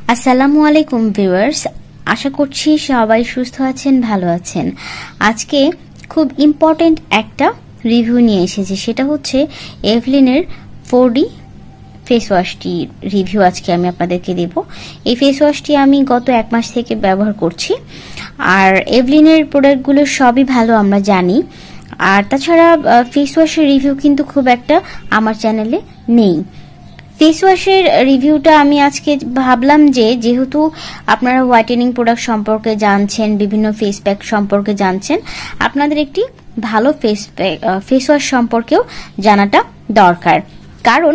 আসসালামু আলাইকুম ভিউয়ার্স, আশা করছি সবাই সুস্থ আছেন, ভালো আছেন। আজকে খুব ইম্পর্টেন্ট একটা রিভিউ নিয়ে এসেছি, সেটা হচ্ছে এভলিনের 4D ফেস ওয়াশটি রিভিউ আজকে আমি আপনাদেরকে দেব। এই ফেস ওয়াশটি আমি গত 1 মাস থেকে ব্যবহার করছি, আর এভলিনের প্রোডাক্টগুলো সবই ভালো আমরা জানি। আর তাছাড়া ফেস ওয়াশের রিভিউ কিন্তু খুব একটা আমার চ্যানেলে নেই। ফেস ওয়াশের রিভিউটা আমি আজকে ভাবলাম যে যেহেতু আপনারা হোয়াইটেনিং প্রোডাক্ট সম্পর্কে জানছেন, বিভিন্ন ফেস প্যাক সম্পর্কে জানছেন, আপনাদের একটি ভালো ফেস ওয়াশ সম্পর্কেও জানাটা দরকার। কারণ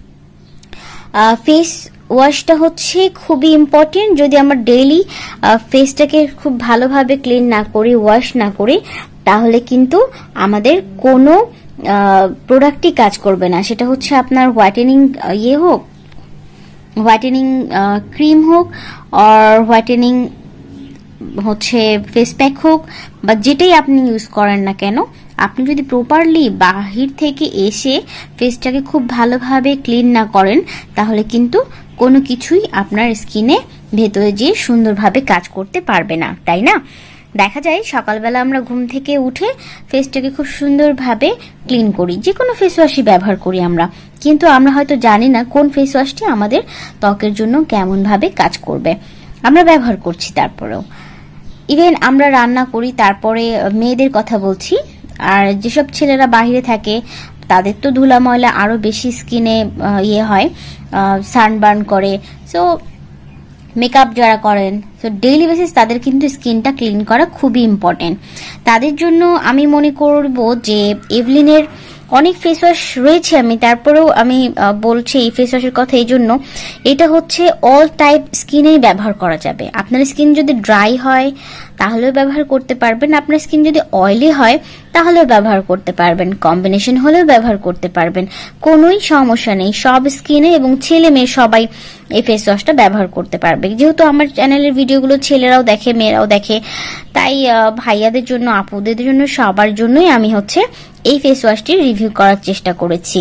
ফেস ওয়াশটা হচ্ছে খুবই ইম্পর্টেন্ট। যদি আমরা ডেইলি ফেসটাকে খুব ভালোভাবে ক্লিন না করি, ওয়াশ না করি, তাহলে কিন্তু আমাদের কোনো প্রোডাক্টই কাজ করবে না। সেটা হচ্ছে আপনার হোয়াইটেনিং হোক, হোয়াইটেনিং ক্রিম হোক, আর হোয়াইটেনিং হচ্ছে ফেস প্যাক হোক, বা যেটাই আপনি ইউজ করেন না কেন, আপনি যদি প্রপারলি বাহির থেকে এসে ফেসটাকে খুব ভালোভাবে ক্লিন না করেন, তাহলে কিন্তু কোনো কিছুই আপনার স্কিনে ভেতরে যেয়ে সুন্দরভাবে কাজ করতে পারবে না, তাই না? দেখা যায় সকালবেলা আমরা ঘুম থেকে উঠে ফেসটাকে খুব সুন্দরভাবে ক্লিন করি, যে কোনো ফেস ওয়াশই ব্যবহার করি আমরা, কিন্তু আমরা হয়তো জানি না কোন ফেস ওয়াশটি আমাদের ত্বকের জন্য কেমন ভাবে কাজ করবে। আমরা ব্যবহার করছি, তারপরেও ইভেন আমরা রান্না করি, তারপরে মেয়েদের কথা বলছি। আর যেসব ছেলেরা বাইরে থাকে তাদের তো ধুলা ময়লা আরো বেশি স্কিনে হয়, সানবার্ন করে। সো মেকআপ যারা করেন, সো ডেইলি বেসিস তাদের কিন্তু স্কিনটা ক্লিন করা খুবই ইম্পর্টেন্ট। তাদের জন্য আমি মনে করব যে এভলিনের অনেক ফেস ওয়াশ রয়েছে, আমি তারপরেও আমি বলছি এই ফেস ওয়াশের কথা। এই জন্য এটা হচ্ছে অল টাইপ স্কিনেই ব্যবহার করা যাবে। আপনার স্কিন যদি ড্রাই হয় তাহলেও ব্যবহার করতে পারবেন, আপনার স্কিন যদি অয়েলি হয় তাহলেও ব্যবহার করতে পারবেন, কম্বিনেশন হলেও ব্যবহার করতে পারবেন, কোনোই সমস্যা নেই। সব স্কিনে এবং ছেলে মেয়ে সবাই এই ফেস ওয়াশটা ব্যবহার করতে পারবে। যেহেতু আমার চ্যানেলের ভিডিওগুলো ছেলেরাও দেখে, মেয়েরাও দেখে, তাই ভাইয়াদের জন্য, আপুদের জন্য, সবার জন্যই আমি হচ্ছে এই ফেস ওয়াশটি রিভিউ করার চেষ্টা করেছি।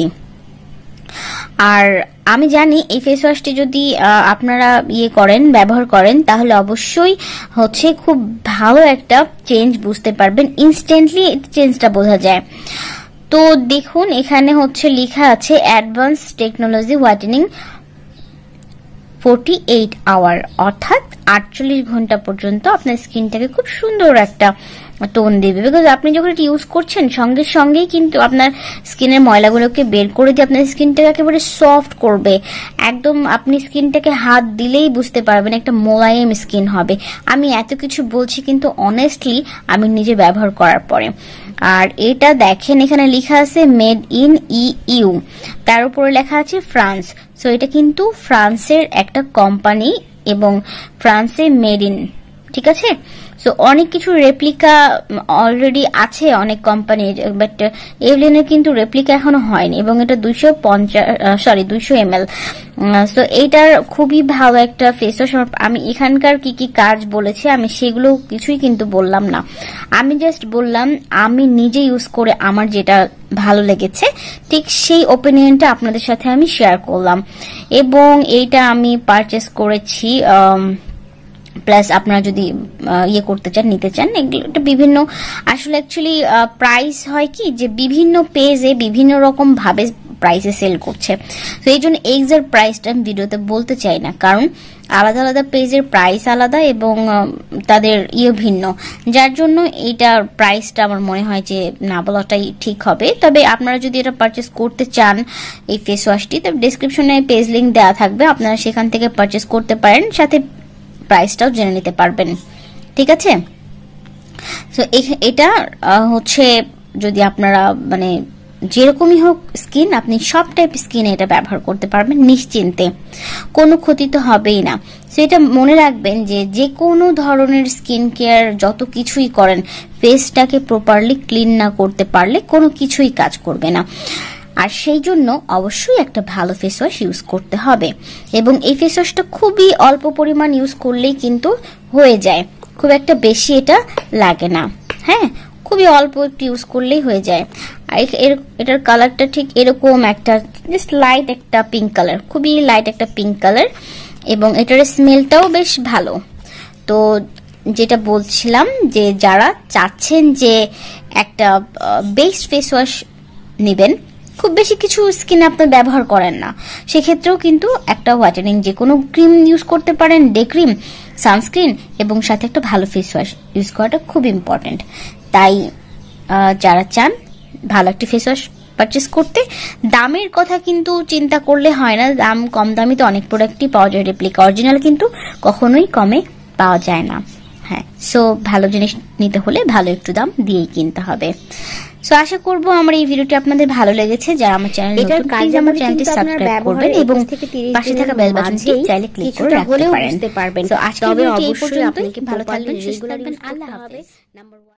আর আমি জানি এই ফেস ওয়াশটি যদি আপনারা ব্যবহার করেন, তাহলে অবশ্যই হচ্ছে খুব ভালো একটা চেঞ্জ বুঝতে পারবেন, ইনস্ট্যান্টলি চেঞ্জটা বোঝা যায়। তো দেখুন, এখানে হচ্ছে লেখা আছে অ্যাডভান্স টেকনোলজি হোয়াইটেনিং 48 আওয়ার, অর্থাৎ 48 ঘন্টা পর্যন্ত আপনার স্কিনটাকে খুব সুন্দর একটা টোন দেবে। বিকজ আপনি যখন এটা ইউজ করছেন, সঙ্গে সঙ্গেই কিন্তু আপনার স্কিনের ময়লাগুলোকে বের করে দিয়ে আপনার স্কিনটাকে একেবারে সফট করবে। একদম আপনি স্কিনটাকে হাত দিলেই বুঝতে পারবেন একটা মোলায়েম স্কিন হবে। আমি এত কিছু বলছি, কিন্তু অনেস্টলি আমি নিজে ব্যবহার করার পরে। আর এটা দেখেন, এখানে লেখা আছে মেড ইন ইউ, তার উপরে লেখা আছে ফ্রান্স। সো এটা কিন্তু ফ্রান্সের একটা কোম্পানি এবং ফ্রান্সে মেড ইন, ঠিক আছে? সো অনেক কিছু রেপ্লিকা অলরেডি আছে অনেক কোম্পানির, বাট এভলিনের কিন্তু রেপ্লিকা এখনো হয়নি, এবং এটা 200 ml। সো এইটার খুবই ভালো একটা ফেস ওয়াশ। আমি এখানকার কি কি কাজ বলেছি আমি সেগুলো কিছুই কিন্তু বললাম না, আমি জাস্ট বললাম আমি নিজে ইউজ করে আমার যেটা ভালো লেগেছে, ঠিক সেই ওপিনিয়নটা আপনাদের সাথে আমি শেয়ার করলাম। এবং এইটা আমি পারচেস করেছি। প্লাস আপনারা যদি করতে চান, নিতে চান, এগুলো বিভিন্ন আসলে অ্যাকচুয়ালি প্রাইস হয় কি যে বিভিন্ন পেজে বিভিন্ন রকম ভাবে প্রাইসে সেল করছে। তো এই জন্য এক্সাক্ট প্রাইসটা আমি ভিডিওতে বলতে চাই না, কারণ আলাদা আলাদা পেজের প্রাইস আলাদা এবং তাদের ভিন্ন, যার জন্য এইটার প্রাইসটা আমার মনে হয় যে না বলাটাই ঠিক হবে। তবে আপনারা যদি এটা পারচেস করতে চান এই ফেস ওয়াশটি, তবে ডেসক্রিপশনে পেজ লিংক দেওয়া থাকবে, আপনারা সেখান থেকে পারচেস করতে পারেন, সাথে প্রাইসটাও জেনে নিতে পারবেন, ঠিক আছে? তো এটা হচ্ছে যদি আপনারা মানে যেরকমই হোক স্কিন, আপনি সব টাইপ স্কিনে এটা ব্যবহার করতে পারবেন নিশ্চিন্তে, কোনো ক্ষতি তো হবেই না। তো এটা মনে রাখবেন যে যে কোনো ধরনের স্কিন কেয়ার যত কিছুই করেন, ফেসটাকে প্রপারলি ক্লিন না করতে পারলে কোনো কিছুই কাজ করবে না। আর সেই জন্য অবশ্যই একটা ভালো ফেস ওয়াশ ইউজ করতে হবে, এবং এই ফেস ওয়াশটা খুবই অল্প পরিমাণ ইউজ করলেই কিন্তু হয়ে যায়, খুব একটা বেশি এটা লাগে না। হ্যাঁ, খুবই অল্প একটু ইউজ করলেই হয়ে যায়। আর এটার কালারটা ঠিক এরকম একটা জাস্ট লাইট একটা পিঙ্ক কালার, খুবই লাইট একটা পিঙ্ক কালার। এবং এটার স্মেলটাও বেশ ভালো। তো যেটা বলছিলাম যে যারা চাচ্ছেন যে একটা বেস্ট ফেস ওয়াশ নেবেন, খুব বেশি কিছু স্কিনে আপনার ব্যবহার করেন না, সেক্ষেত্রেও কিন্তু একটা হোয়াইটেনিং যে কোনো ক্রিম ইউজ করতে পারেন, ডে ক্রিম, সানস্ক্রিন এবং সাথে একটা ভালো ফেস ওয়াশ ইউজ করাটা খুব ইম্পর্টেন্ট। তাই যারা চান ভালো একটা ফেস ওয়াশ পারচেস করতে, দামের কথা কিন্তু চিন্তা করলে হয় না, দাম কম দামি তো অনেক প্রোডাক্টই পাওয়া যায়, রেপ্লিকা অরিজিনাল কিন্তু কখনোই কমে পাওয়া যায় না। হ্যাঁ, সো ভালো জিনিস নিতে হলে ভালো একটু দাম দিয়েই কিনতে হবে। সো আশা করবো আমার এই ভিডিওটি আপনাদের ভালো লেগেছে। যারা আমার চ্যানেল নতুন, প্লিজ আমার চ্যানেলটি সাবস্ক্রাইব করবেন এবং পাশে থাকা বেল বাটনটি চাইলে ক্লিক করে রাখতে পারেন। সো আজকের ভিডিওটি এই পর্যন্তই। ভালো থাকবেন, সুস্থ থাকবেন, আল্লাহ হাফেজ।